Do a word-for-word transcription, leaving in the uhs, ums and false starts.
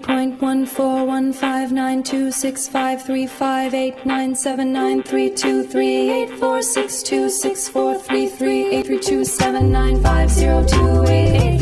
point one four one five nine two six five three five eight nine seven nine three two three eight four six two six four three three eight three two seven nine five zero two eight eight